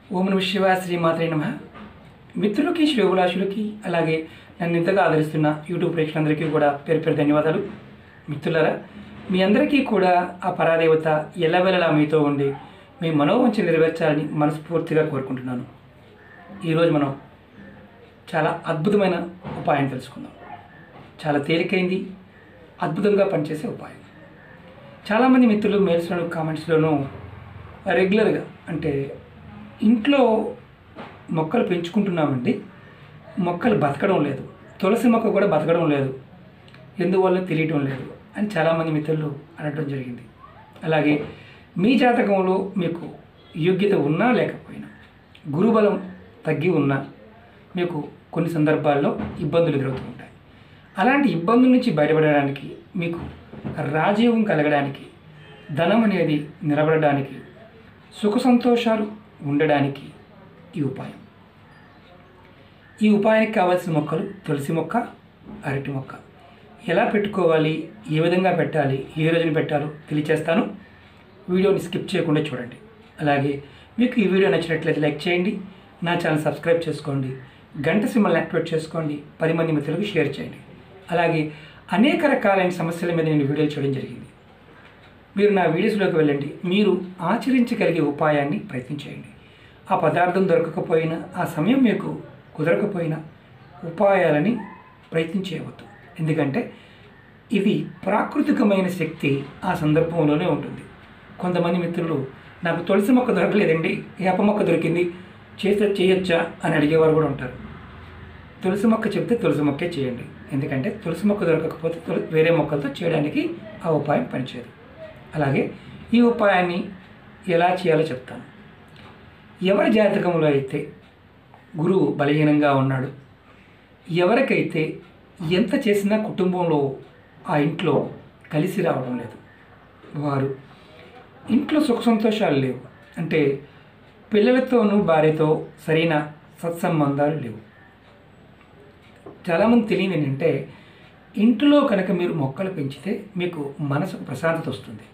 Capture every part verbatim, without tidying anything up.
ఓం నమః శివాయ శ్రీమాత్రే నమః. మిత్రులకి శ్రేయోభిలాషులకి అలాగే నన్ను ఇంతగా ఆదరిస్తున్న యూట్యూబ్ ప్రేక్షకులందరికీ కూడా పేరు పేరు ధన్యవాదాలు. మిత్రులారా, మీ అందరికీ కూడా ఆ పరాదేవత ఎల్లవెల్లలా మీతో ఉండి మీ మనోవంచ నెరవేర్చాలని మనస్ఫూర్తిగా కోరుకుంటున్నాను. ఈరోజు మనం చాలా అద్భుతమైన ఉపాయం తెలుసుకుందాం. చాలా తేలికైంది, అద్భుతంగా పనిచేసే ఉపాయం. చాలామంది మిత్రులు మెయిల్స్లోను కామెంట్స్లోనూ రెగ్యులర్గా అంటే ఇంట్లో మొక్కలు పెంచుకుంటున్నామండి, మొక్కలు బతకడం లేదు, తులసి మొక్క కూడా బతకడం లేదు, ఎందువల్ల తెలియటం లేదు అని చాలామంది మిత్రులు అనడం జరిగింది. అలాగే మీ జాతకంలో మీకు యోగ్యత ఉన్నా లేకపోయినా, గురుబలం తగ్గి ఉన్నా మీకు కొన్ని సందర్భాల్లో ఇబ్బందులు ఎదురవుతూ ఉంటాయి. అలాంటి ఇబ్బందుల నుంచి బయటపడడానికి, మీకు రాజయోగం కలగడానికి, ధనం అనేది నిలబడడానికి, సుఖ సంతోషాలు ఉండడానికి ఈ ఉపాయం. ఈ ఉపాయానికి కావాల్సిన మొక్కలు తులసి మొక్క, అరటి మొక్క. ఎలా పెట్టుకోవాలి, ఏ విధంగా పెట్టాలి, ఏ రోజున పెట్టాలో తెలియచేస్తాను. వీడియోని స్కిప్ చేయకుండా చూడండి. అలాగే మీకు ఈ వీడియో నచ్చినట్లయితే లైక్ చేయండి, నా ఛానల్ సబ్స్క్రైబ్ చేసుకోండి, గంట సింబల్ని యాక్టివేట్ చేసుకోండి, పది మంది మిత్రులకు షేర్ చేయండి. అలాగే అనేక రకాలైన సమస్యల మీద నేను వీడియోలు చేయడం జరిగింది. మీరు నా వీడియోస్లోకి వెళ్ళండి, మీరు ఆచరించగలిగే ఉపాయాన్ని ప్రయత్నించేయండి. ఆ పదార్థం దొరకకపోయినా, ఆ సమయం మీకు కుదరకపోయినా ఉపాయాలని ప్రయత్నించేయవద్దు. ఎందుకంటే ఇది ప్రాకృతికమైన శక్తి ఆ సందర్భంలోనే ఉంటుంది. కొంతమంది మిత్రులు నాకు తులసి మొక్క దొరకలేదండి, వేప మొక్క దొరికింది, చేస్తే చేయొచ్చా అని అడిగేవారు కూడా ఉంటారు. తులసి మొక్క చెప్తే తులసి మొక్కే చేయండి. ఎందుకంటే తులసి మొక్క దొరకకపోతే తులసి వేరే మొక్కలతో చేయడానికి ఆ ఉపాయం పనిచేయదు. అలాగే ఈ ఉపాయాన్ని ఎలా చేయాలో చెప్తాను. ఎవరి జాతకంలో అయితే గురువు బలహీనంగా ఉన్నాడు, ఎవరికైతే ఎంత చేసినా కుటుంబంలో ఆ ఇంట్లో కలిసి రావడం లేదు, వారు ఇంట్లో సుఖ సంతోషాలు లేవు, అంటే పిల్లలతోనూ భార్యతో సరైన సత్సంబంధాలు లేవు. చాలామంది తెలియదు ఏంటంటే ఇంట్లో కనుక మీరు మొక్కలు పెంచితే మీకు మనసుకు ప్రశాంతత వస్తుంది.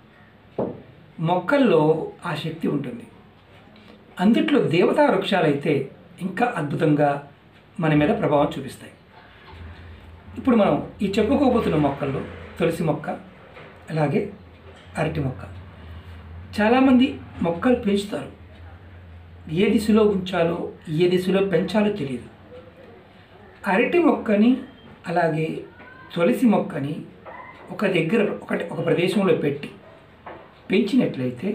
మొక్కల్లో ఆ శక్తి ఉంటుంది. అందుట్లో దేవతా వృక్షాలు అయితే ఇంకా అద్భుతంగా మన మీద ప్రభావం చూపిస్తాయి. ఇప్పుడు మనం ఈ చెప్పుకోబోతున్న మొక్కల్లో తులసి మొక్క, అలాగే అరటి మొక్క. చాలామంది మొక్కలు పెంచుతారు, ఏ దిశలో ఉంచాలో ఏ దిశలో పెంచాలో తెలియదు. అరటి మొక్కని అలాగే తులసి మొక్కని ఒక దగ్గర ఒకటి ఒక ప్రదేశంలో పెట్టి పెంచినట్లయితే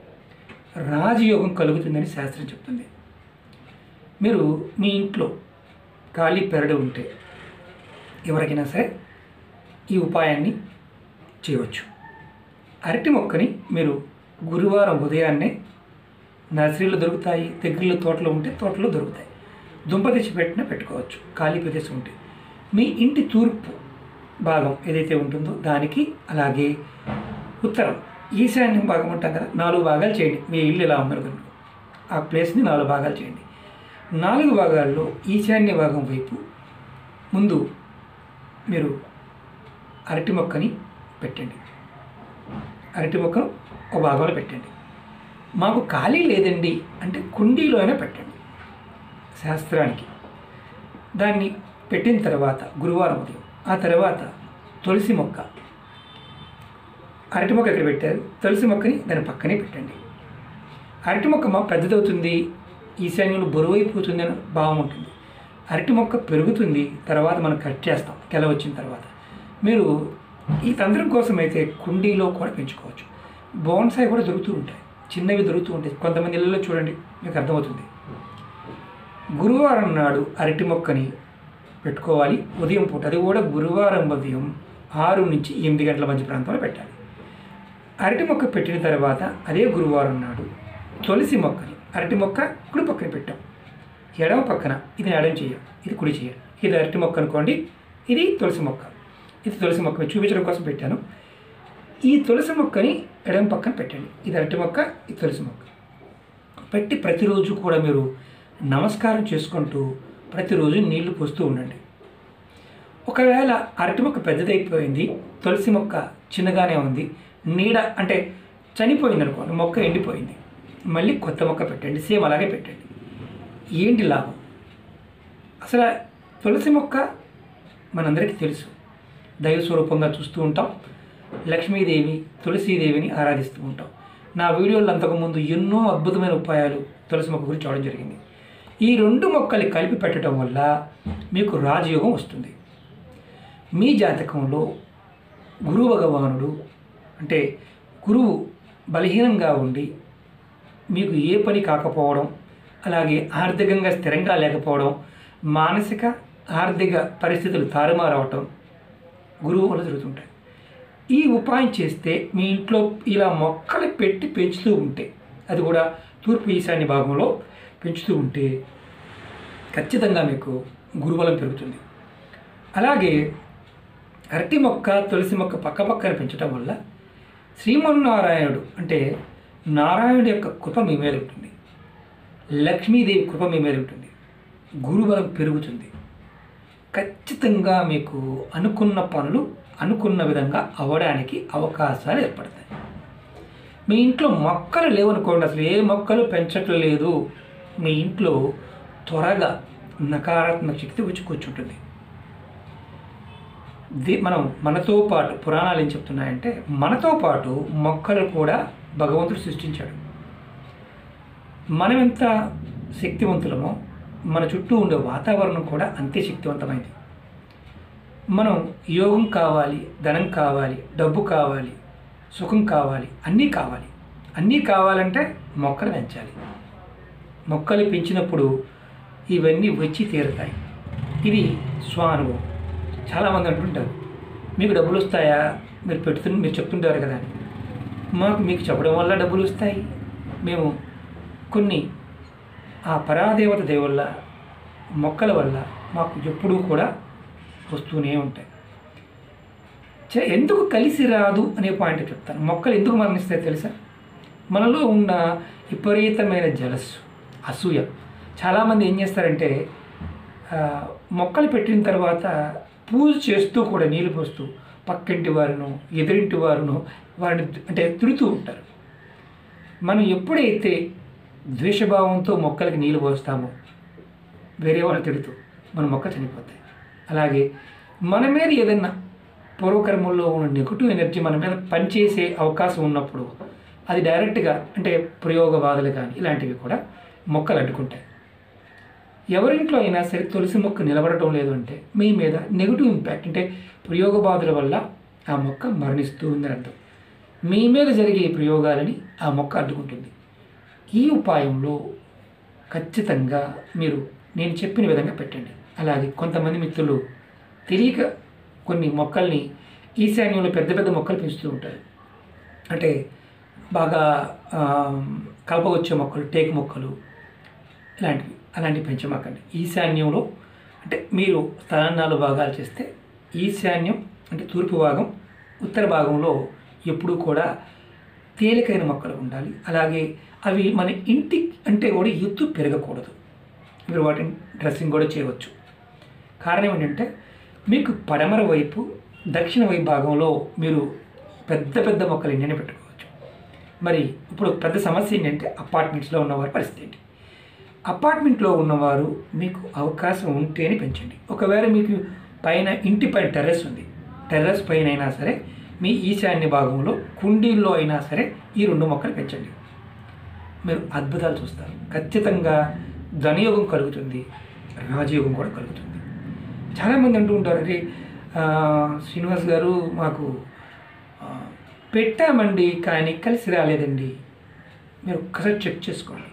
రాజయోగం కలుగుతుందని శాస్త్రం చెప్తుంది. మీరు మీ ఇంట్లో ఖాళీ పెరడు ఉంటే ఎవరికైనా సరే ఈ ఉపాయాన్ని చేయవచ్చు. అరటి మొక్కని మీరు గురువారం ఉదయాన్నే నర్సరీలో దొరుకుతాయి, దగ్గరలో తోటలో ఉంటే తోటలో దొరుకుతాయి, దుంప తెచ్చి పెట్టినా పెట్టుకోవచ్చు. ఖాళీ ప్రదేశం ఉంటే మీ ఇంటి తూర్పు భాగం ఏదైతే ఉంటుందో దానికి, అలాగే ఉత్తరం ఈశాన్యం భాగం ఉంటాం కదా, నాలుగు భాగాలు చేయండి. మీ ఇల్లు ఎలా ఉందనుకోండి, ఆ ప్లేస్ని నాలుగు భాగాలు చేయండి. నాలుగు భాగాల్లో ఈశాన్య భాగం వైపు ముందు మీరు అరటి మొక్కని పెట్టండి. అరటి మొక్కను ఒక భాగంలో పెట్టండి. మాకు ఖాళీ లేదండి అంటే కుండీలో అయినా పెట్టండి. శాస్త్రానికి దాన్ని పెట్టిన తర్వాత గురువారం ఉదయం, ఆ తర్వాత తులసి మొక్క, అరటి మొక్క ఎక్కడ పెట్టారు, తులసి మొక్కని దాని పక్కనే పెట్టండి. అరటి మొక్క మా పెద్దదవుతుంది, ఈశాన్యంలో బరువు అయిపోతుంది అని భావం ఉంటుంది. అరటి మొక్క పెరుగుతుంది, తర్వాత మనం కట్ చేస్తాం కెల వచ్చిన తర్వాత. మీరు ఈ తంత్రం కోసం అయితే కుండీలో కూడా పెంచుకోవచ్చు. బోన్సాయి కూడా దొరుకుతూ ఉంటాయి, చిన్నవి దొరుకుతూ ఉంటాయి. కొంతమంది ఇళ్ళలో చూడండి, మీకు అర్థమవుతుంది. గురువారం నాడు అరటి మొక్కని పెట్టుకోవాలి ఉదయం పూట. అది కూడా గురువారం ఉదయం ఆరు నుంచి ఎనిమిది గంటల మధ్య ప్రాంతంలో పెట్టాలి. అరటి మొక్క పెట్టిన తర్వాత అదే గురువారం నాడు తులసి మొక్కని, అరటి మొక్క కుడి పక్కన పెట్టాం, ఎడమ పక్కన ఇది ఎడమ చేయం, ఇది కుడి చేయం. ఇది అరటి మొక్క అనుకోండి, ఇది తులసి మొక్క. ఇది తులసి మొక్క చూపించడం కోసం పెట్టాను. ఈ తులసి మొక్కని ఎడమ పక్కన పెట్టండి. ఇది అరటి మొక్క, ఇది తులసి మొక్క పెట్టి ప్రతిరోజు కూడా మీరు నమస్కారం చేసుకుంటూ ప్రతిరోజు నీళ్లు పోస్తూ ఉండండి. ఒకవేళ అరటి మొక్క పెద్దదైపోయింది, తులసి మొక్క చిన్నగానే ఉంది, నీడ అంటే చనిపోయింది అనుకోండి, మొక్క ఎండిపోయింది, మళ్ళీ కొత్త మొక్క పెట్టండి, సేమ్ అలాగే పెట్టండి. ఏంటి లాభం? అసలు తులసి మొక్క మనందరికీ తెలుసు, దైవ స్వరూపంగా చూస్తూ ఉంటాం. లక్ష్మీదేవి, తులసీదేవిని ఆరాధిస్తూ ఉంటాం. నా వీడియోలో అంతకుముందు ఎన్నో అద్భుతమైన ఉపాయాలు తులసి మొక్క గురించి చూడడం జరిగింది. ఈ రెండు మొక్కలు కలిపి పెట్టడం వల్ల మీకు రాజయోగం వస్తుంది. మీ జాతకంలో గురు భగవానుడు అంటే గురువు బలహీనంగా ఉండి మీకు ఏ పని కాకపోవడం, అలాగే ఆర్థికంగా స్థిరంగా లేకపోవడం, మానసిక ఆర్థిక పరిస్థితులు తారుమారవటం గురువు వల్ల జరుగుతుంటాయి. ఈ ఉపాయం చేస్తే మీ ఇంట్లో ఇలా మొక్కలు పెట్టి పెంచుతూ ఉంటే, అది కూడా తూర్పు ఈశాన్య భాగంలో పెంచుతూ ఉంటే ఖచ్చితంగా మీకు గురుబలం పెరుగుతుంది. అలాగే అరటి మొక్క, తులసి మొక్క పక్క పక్కన పెంచడం వల్ల శ్రీమన్నారాయణుడు అంటే నారాయణుడి యొక్క కృప మీ మీద ఉంటుంది, లక్ష్మీదేవి కృప మీ మీద ఉంటుంది, గురుబలం పెరుగుతుంది. ఖచ్చితంగా మీకు అనుకున్న పనులు అనుకున్న విధంగా అవ్వడానికి అవకాశాలు ఏర్పడతాయి. మీ ఇంట్లో మొక్కలు లేవనుకోండి, అసలు ఏ మొక్కలు పెంచట్లేదు, మీ ఇంట్లో త్వరగా నకారాత్మక శక్తి వచ్చి కూర్చుంటుంది. మనం మనతో పాటు పురాణాలు ఏం చెప్తున్నాయంటే, మనతో పాటు మొక్కలు కూడా భగవంతుడు సృష్టించాడు. మనం ఎంత శక్తివంతులమో మన చుట్టూ ఉండే వాతావరణం కూడా అంతే శక్తివంతమైంది. మనం యోగం కావాలి, ధనం కావాలి, డబ్బు కావాలి, సుఖం కావాలి, అన్నీ కావాలి. అన్నీ కావాలంటే మొక్కలు పెంచాలి. మొక్కలు పెంచినప్పుడు ఇవన్నీ వచ్చి తీరుతాయి. ఇది స్వానుభవం. చాలామంది అంటుంటారు, మీకు డబ్బులు వస్తాయా, మీరు పెడుతు మీరు చెప్తుంటారు కదా. మాకు మీకు చెప్పడం వల్ల డబ్బులు వస్తాయి. మేము కొన్ని ఆ పరాదేవత దేవుళ్ళ మొక్కల వల్ల మాకు ఎప్పుడూ కూడా వస్తూనే ఉంటాయి. ఎందుకు కలిసి రాదు అనే పాయింట్ చెప్తాను. మొక్కలు ఎందుకు మరణిస్తాయి తెలుసా? మనలో ఉన్న విపరీతమైన జలస్సు, అసూయ. చాలామంది ఏం చేస్తారంటే మొక్కలు పెట్టిన తర్వాత పూజ చేస్తూ కూడా నీళ్ళు పోస్తూ పక్కింటి వారును ఎదురింటి వారును వారిని అంటే తిడుతూ ఉంటారు. మనం ఎప్పుడైతే ద్వేషభావంతో మొక్కలకి నీళ్ళు పోస్తామో వేరే వాళ్ళు తిడుతూ మన మొక్క చనిపోతాయి. అలాగే మన మీద ఏదైనా పూర్వకర్మల్లో ఉన్న నెగటివ్ ఎనర్జీ మన మీద పనిచేసే అవకాశం ఉన్నప్పుడు అది డైరెక్ట్గా అంటే ప్రయోగ బాధలు కానీ ఇలాంటివి కూడా మొక్కలు అడ్డుకుంటాయి. ఎవరింట్లో అయినా సరే తులసి మొక్క నిలబడటం లేదు అంటే మీ మీద నెగిటివ్ ఇంపాక్ట్ అంటే ప్రయోగ బాధల వల్ల ఆ మొక్క మరణిస్తూ ఉందని అర్థం. మీ మీద జరిగే ప్రయోగాలని ఆ మొక్క అడ్డుకుంటుంది. ఈ ఉపాయంలో ఖచ్చితంగా మీరు నేను చెప్పిన విధంగా పెట్టండి. అలాగే కొంతమంది మిత్రులు తెలియక కొన్ని మొక్కల్ని ఈశాన్యంలో పెద్ద పెద్ద మొక్కలు పెంచుతూ ఉంటారు. అంటే బాగా కలపవచ్చే మొక్కలు, టేకు మొక్కలు ఇలాంటివి అలాంటివి పెంచమాకండి. ఈశాన్యంలో అంటే మీరు స్థలాన్ని నాలుగు భాగాలు చేస్తే ఈశాన్యం అంటే తూర్పు భాగం, ఉత్తర భాగంలో ఎప్పుడూ కూడా తేలికైన మొక్కలు ఉండాలి. అలాగే అవి మన ఇంటి అంటే కూడా ఎత్తు పెరగకూడదు. మీరు వాటిని డ్రెస్సింగ్ కూడా చేయవచ్చు. కారణం ఏంటంటే మీకు పడమర వైపు, దక్షిణ వైపు భాగంలో మీరు పెద్ద పెద్ద మొక్కలు ఎన్నైనా పెట్టుకోవచ్చు. మరి ఇప్పుడు పెద్ద సమస్య ఏంటంటే అపార్ట్మెంట్స్లో ఉన్నవారి పరిస్థితి ఏంటి? అపార్ట్మెంట్లో ఉన్నవారు మీకు అవకాశం ఉంటేనే పెంచండి. ఒకవేళ మీకు పైన ఇంటి పైన టెర్రస్ ఉంది, టెర్రస్ పైన అయినా సరే మీ ఈశాన్య భాగంలో కుండీల్లో అయినా సరే ఈ రెండు మొక్కలు పెంచండి. మీరు అద్భుతాలు చూస్తారు. ఖచ్చితంగా ధనయోగం కలుగుతుంది, రాజయోగం కూడా కలుగుతుంది. చాలామంది అంటూ ఉంటారు, అరే శ్రీనివాస్ గారు మాకు పెట్టామండి కానీ కలిసి రాలేదండి. మీరు ఒక్కసారి చెక్ చేసుకోండి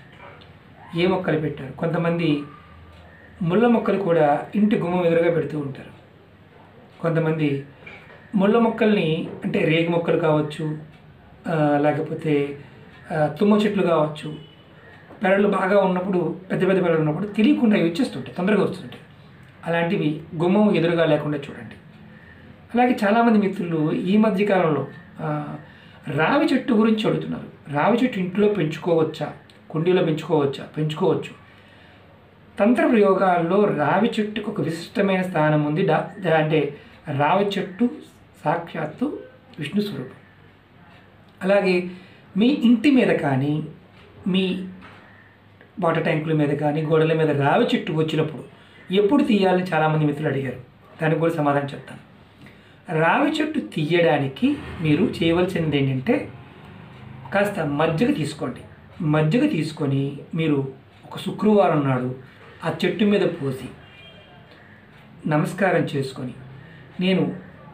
ఏ మొక్కలు పెట్టారు. కొంతమంది ముళ్ళ మొక్కలు కూడా ఇంటి గుమ్మం ఎదురుగా పెడుతూ ఉంటారు. కొంతమంది ముళ్ళ మొక్కల్ని అంటే రేగి మొక్కలు కావచ్చు, లేకపోతే తుమ్మ చెట్లు కావచ్చు, పెరళ్ళు బాగా ఉన్నప్పుడు పెద్ద పెద్ద పెరళ్ళు ఉన్నప్పుడు తెలియకుండా ఇవి వచ్చేస్తుంటాయి, తొందరగా వస్తుంటాయి. అలాంటివి గుమ్మం ఎదురుగా లేకుండా చూడండి. అలాగే చాలామంది మిత్రులు ఈ మధ్యకాలంలో రావి చెట్టు గురించి అడుగుతున్నారు. రావి చెట్టు ఇంట్లో పెంచుకోవచ్చా, కుండీలో పెంచుకోవచ్చా? పెంచుకోవచ్చు. తంత్ర ప్రయోగాల్లో రావి చెట్టుకు ఒక విశిష్టమైన స్థానం ఉంది. డా అంటే రావి చెట్టు సాక్షాత్తు విష్ణు స్వరూపం. అలాగే మీ ఇంటి మీద కానీ మీ వాటర్ ట్యాంకుల మీద కానీ గోడల మీద రావి చెట్టు వచ్చినప్పుడు ఎప్పుడు తీయాలని చాలామంది మిత్రులు అడిగారు. దానికి కూడా సమాధానం చెప్తాను. రావి చెట్టు తీయడానికి మీరు చేయవలసింది ఏంటంటే కాస్త మజ్జిగ తీసుకోండి. మజ్జిగ తీసుకొని మీరు ఒక శుక్రవారం నాడు ఆ చెట్టు మీద పోసి నమస్కారం చేసుకొని, నేను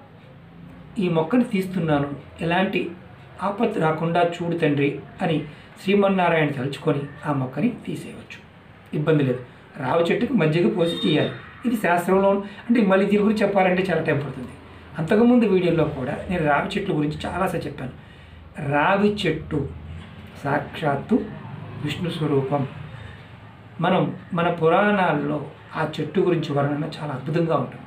ఈ మొక్కను తీస్తున్నాను, ఎలాంటి ఆపత్తు రాకుండా చూడు తండ్రి అని శ్రీమన్నారాయణ తలుచుకొని ఆ మొక్కని తీసేయవచ్చు. ఇబ్బంది లేదు. రావి చెట్టుకి మజ్జిగ పోసి చేయాలి. ఇది శాస్త్రంలో, అంటే మళ్ళీ దీని గురించి చెప్పాలంటే చాలా టైం పడుతుంది. అంతకుముందు వీడియోలో కూడా నేను రావి చెట్ల గురించి చాలాసార్లు చెప్పాను. రావి చెట్టు సాక్షాత్తు విష్ణు స్వరూపం. మనం మన పురాణాల్లో ఆ చెట్టు గురించి వర్ణన చాలా అద్భుతంగా ఉంటుంది.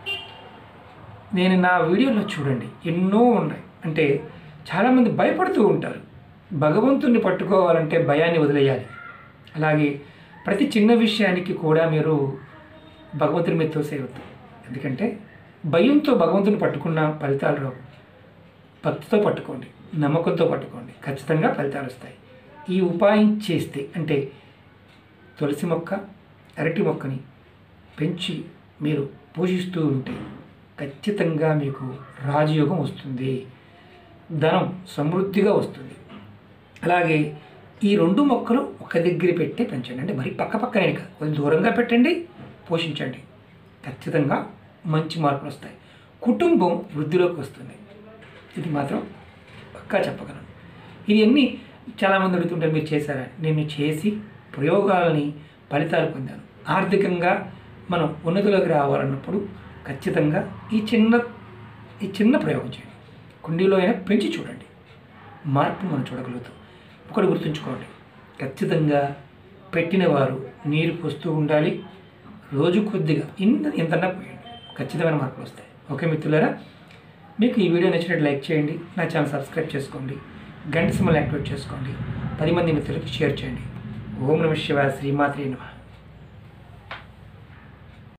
నేను నా వీడియోలో చూడండి, ఎన్నో ఉన్నాయి. అంటే చాలామంది భయపడుతూ ఉంటారు. భగవంతుణ్ణి పట్టుకోవాలంటే భయాన్ని వదిలేయాలి. అలాగే ప్రతి చిన్న విషయానికి కూడా మీరు భగవంతుని మీద తోసేయవద్దు. ఎందుకంటే భయంతో భగవంతుని పట్టుకున్న ఫలితాలు రావు. భక్తితో పట్టుకోండి, నమ్మకంతో పట్టుకోండి, ఖచ్చితంగా ఫలితాలు వస్తాయి. ఈ ఉపాయం చేస్తే, అంటే తులసి మొక్క, అరటి మొక్కని పెంచి మీరు పోషిస్తూ ఉంటే ఖచ్చితంగా మీకు రాజయోగం వస్తుంది, ధనం సమృద్ధిగా వస్తుంది. అలాగే ఈ రెండు మొక్కలు ఒక దగ్గర పెట్టి పెంచండి. అంటే మరి పక్క పక్కనే కాదు, కొంచెం దూరంగా పెట్టండి, పోషించండి. ఖచ్చితంగా మంచి మార్పులు వస్తాయి. కుటుంబం వృద్ధిలోకి వస్తుంది. ఇది మాత్రం పక్కా చెప్పగలను. ఇది అన్నీ చాలామంది అడుగుతుంటారు, మీరు చేశారా? నేను చేసి ప్రయోగాలని ఫలితాలు పొందాను. ఆర్థికంగా మనం ఉన్నతిలోకి రావాలన్నప్పుడు ఖచ్చితంగా ఈ చిన్న ఈ చిన్న ప్రయోగం చేయండి. కుండీలో అయినా పెంచి చూడండి, మార్పు మనం చూడగలుగుతాం. ఒకటి గుర్తుంచుకోండి, ఖచ్చితంగా పెట్టిన వారు నీరు పోస్తూ ఉండాలి. రోజు కొద్దిగా ఇంత ఇంతన్నా పోయండి, ఖచ్చితమైన మార్పులు వస్తాయి. ఓకే మిత్రులారా, మీకు ఈ వీడియో నచ్చినట్టు లైక్ చేయండి, నా ఛానల్ సబ్స్క్రైబ్ చేసుకోండి, గంట సింబల్ యాక్టివేట్ చేసుకోండి, పది మంది మిత్రులకు షేర్ చేయండి. ఓం నమః శివాయ. శ్రీమాత్రే నమః.